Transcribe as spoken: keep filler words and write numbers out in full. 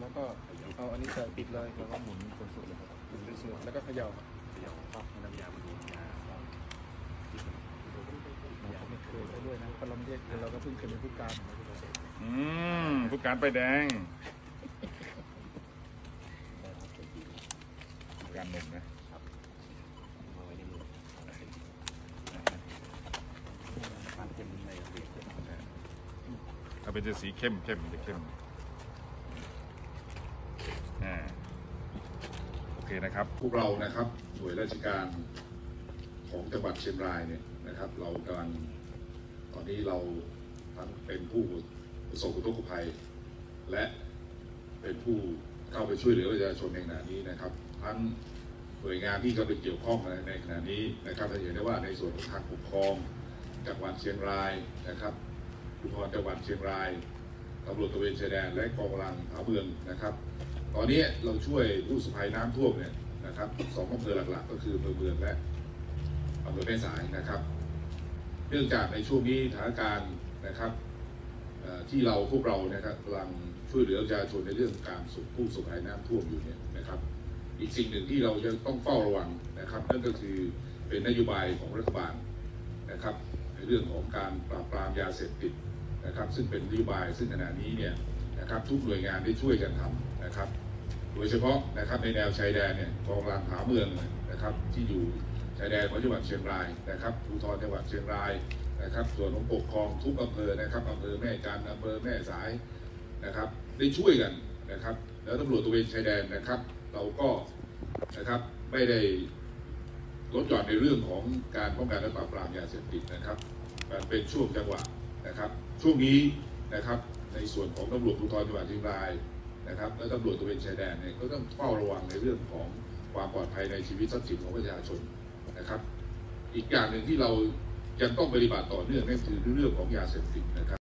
แล้วก็เอาอันนี้ใส่ปิดเลยแล้วก็หมุนจนสุดเลยครับหมุนจนสุดแล้วก็เขย่าเขย่าปั๊บให้น้ำยามันดูยาเราไม่เคยไปด้วยนะเพราะเราไม่ได้เราก็เพิ่งเคยเป็นผู้การอืมผู้การไปแดงผู้การหนุ่มนะมาไว้ในมือมันเข้มในเรียบถ้าเป็นจะสีเข้มเข้มจะเข้มอ่าโอเคนะครับพวกเรานะครับหน่วยราชการของจังหวัดเชียงรายเนี่ยนะครับเรากำลังตอนนี้เราทั้งเป็นผู้ประสบอุทกภัยและเป็นผู้เข้าไปช่วยเหลือประชาชนในขณะนี้นะครับทั้งหน่วยงานที่เข้าไปเกี่ยวข้องในขณะนี้นะครับจะเห็นได้ว่าในส่วนของทางปกครองจังหวัดเชียงรายนะครับภูธรจังหวัดเชียงรายตำรวจตระเวนชายแดนและกองกำลังทหารเมืองนะครับตอนนี้เราช่วยผู้ประสบภัยน้ำท่วมเนี่ยนะครับสองอำเภอหลักๆก็คืออำเภอเมืองและอำเภอแม่สายนะครับเนื่องจากในช่วงนี้สถานการณ์นะครับที่เราพวกเรานะครับกำลังช่วยเหลือประชาชนในเรื่องการสูบผู้ประสบภัยน้ำท่วมอยู่เนี่ยนะครับอีกสิ่งหนึ่งที่เราจะต้องเฝ้าระวังนะครับนั่นก็คือเป็นนโยบายของรัฐบาลนะครับในเรื่องของการปราบปรามยาเสพติดนะครับซึ่งเป็นนโยบายซึ่งขณะนี้เนี่ยนะครับทุกหน่วยงานได้ช่วยกันทำนะครับโดยเฉพาะนะครับในแนวชายแดนเนี่ยกองกำลังทหารเมืองนะครับที่อยู่ชายแดนของจังหวัดเชียงรายนะครับภูธรจังหวัดเชียงรายนะครับส่วนของปกครองทุกอำเภอนะครับอำเภอแม่จันทร์อำเภอแม่สายนะครับได้ช่วยกันนะครับแล้วตำรวจตระเวนชายแดนนะครับเราก็นะครับไม่ได้ลดหย่อนในเรื่องของการป้องกันและปราบปรามยาเสพติดนะครับมันเป็นช่วงจังหวะนะครับช่วงนี้นะครับในส่วนของตำรวจภูธรจังหวัดเชียงรายนะครับและตำรวจตระเวนชายแดนเนี่ยก็ต้องเฝ้าระวังในเรื่องของความปลอดภัยในชีวิตทรัพย์สินของประชาชนนะครับอีกอย่างหนึ่งที่เรายังต้องปฏิบัติต่อเนื่องนั่นคือเรื่องของยาเสพติดนะครับ